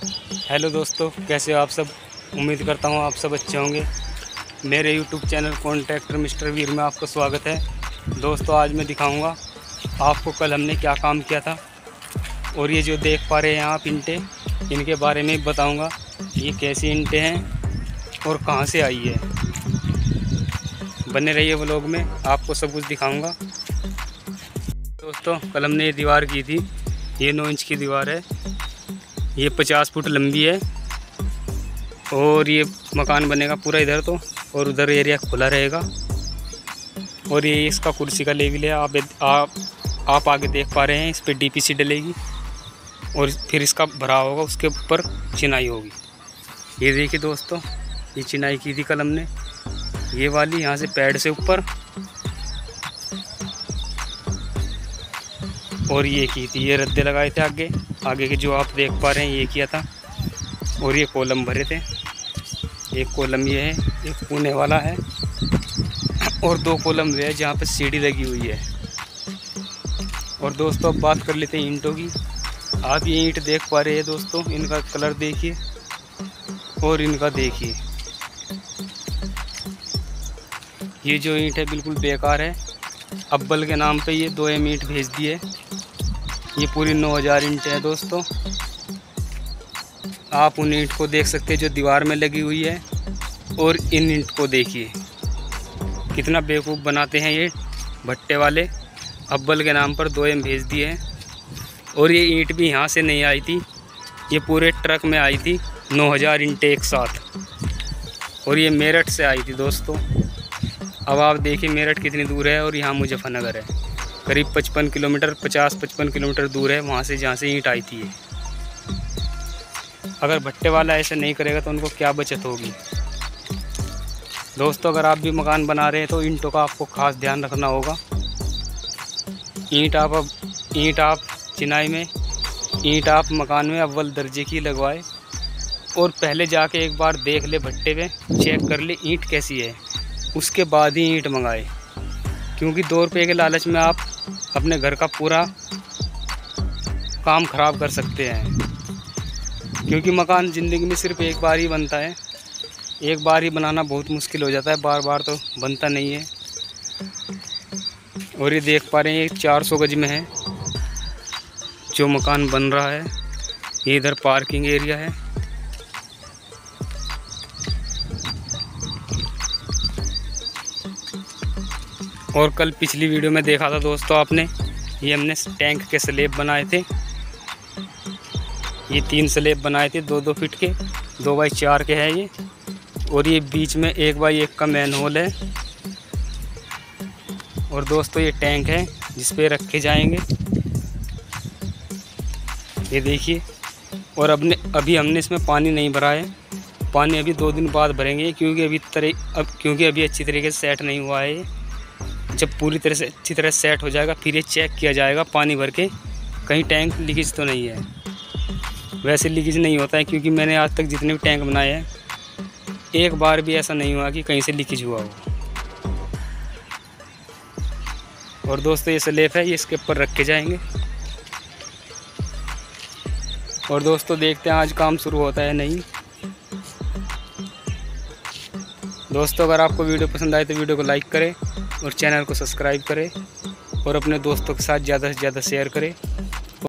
Hello दोस्तों, कैसे हो आप सब। उम्मीद करता हूँ आप सब अच्छे होंगे। मेरे YouTube channel contractor mister Veer में आपका स्वागत है। दोस्तों, आज मैं दिखाऊंगा आपको कल हमने क्या काम किया था, और ये जो देख पा रहे हैं आप ईंटें, इनके बारे में बताऊंगा। ये कैसी ईंटें हैं और कहाँ से आई है। बने रहिए व्लॉग में, आपको सब कुछ दिखाऊँगा। दोस्तों, कल हमने ये दीवार की थी। ये 9 इंच की दीवार है। ये 50 फुट लंबी है और ये मकान बनेगा पूरा इधर तो, और उधर एरिया खुला रहेगा। और ये इसका कुर्सी का लेवल है। आप आगे देख पा रहे हैं। इस पर डीपीसी डलेगी और फिर इसका भरा होगा, उसके ऊपर चिनाई होगी। ये देखिए दोस्तों, ये चिनाई की थी कल हमने, ये वाली यहाँ से पैड से ऊपर, और ये की थी। ये रद्दे लगाए थे आगे के जो आप देख पा रहे हैं, ये किया था। और ये कॉलम भरे थे। एक कॉलम ये है, एक पुणे वाला है, और 2 कॉलम वे है जहाँ पे सीढ़ी लगी हुई है। और दोस्तों, अब बात कर लेते हैं ईंटों की। आप ये ईंट देख पा रहे हैं दोस्तों, इनका कलर देखिए और इनका देखिए। ये जो ईंट है बिल्कुल बेकार है। अब्बल के नाम पे ये 2M ईंट भेज दिए। ये पूरी 9000 ईंटें हैं दोस्तों। आप उन ईंट को देख सकते हैं जो दीवार में लगी हुई है, और इन ईंट को देखिए कितना बेवकूफ़ बनाते हैं ये भट्टे वाले। अब्बल के नाम पर 2M भेज दिए हैं। और ये ईंट भी यहाँ से नहीं आई थी, ये पूरे ट्रक में आई थी, 9000 ईंटें एक साथ। और ये मेरठ से आई थी दोस्तों। अब आप देखिए मेरठ कितनी दूर है और यहाँ मुजफ्फरनगर है, करीब 55 किलोमीटर, 50-55 किलोमीटर दूर है वहाँ से, जहाँ से ईंट आई थी ये। अगर भट्टे वाला ऐसे नहीं करेगा तो उनको क्या बचत होगी। दोस्तों, अगर आप भी मकान बना रहे हैं तो ईंटों का आपको खास ध्यान रखना होगा। ईंट आप चिनाई में, ईंट आप मकान में अव्वल दर्जे की लगवाए, और पहले जाके एक बार देख ले, भट्टे पे चेक कर ले ईंट कैसी है, उसके बाद ही ईंट मंगाए। क्योंकि 2 रुपये के लालच में आप अपने घर का पूरा काम ख़राब कर सकते हैं। क्योंकि मकान ज़िंदगी में सिर्फ एक बार ही बनता है। एक बार ही बनाना बहुत मुश्किल हो जाता है, बार बार तो बनता नहीं है। और ये देख पा रहे हैं, ये 400 गज में है जो मकान बन रहा है। ये इधर पार्किंग एरिया है। और कल पिछली वीडियो में देखा था दोस्तों आपने, ये हमने टैंक के स्लेब बनाए थे। ये 3 स्लेब बनाए थे 2-2 फीट के, 2x4 के हैं ये। और ये बीच में 1x1 का मैन होल है। और दोस्तों, ये टैंक है जिस पे रखे जाएंगे, ये देखिए। और अभी हमने इसमें पानी नहीं भरा है, पानी अभी 2 दिन बाद भरेंगे, क्योंकि अभी अच्छी तरीके से सेट नहीं हुआ है ये। जब पूरी तरह से अच्छी तरह सेट हो जाएगा फिर ये चेक किया जाएगा पानी भर के, कहीं टैंक लीकेज तो नहीं है। वैसे लीकेज नहीं होता है, क्योंकि मैंने आज तक जितने भी टैंक बनाए हैं, एक बार भी ऐसा नहीं हुआ कि कहीं से लीकेज हुआ हो। और दोस्तों, ये स्लेब है, ये इसके ऊपर रखे जाएंगे। और दोस्तों, देखते हैं आज काम शुरू होता है नहीं। दोस्तों, अगर आपको वीडियो पसंद आए तो वीडियो को लाइक करें और चैनल को सब्सक्राइब करें, और अपने दोस्तों के साथ ज़्यादा से ज़्यादा शेयर करें।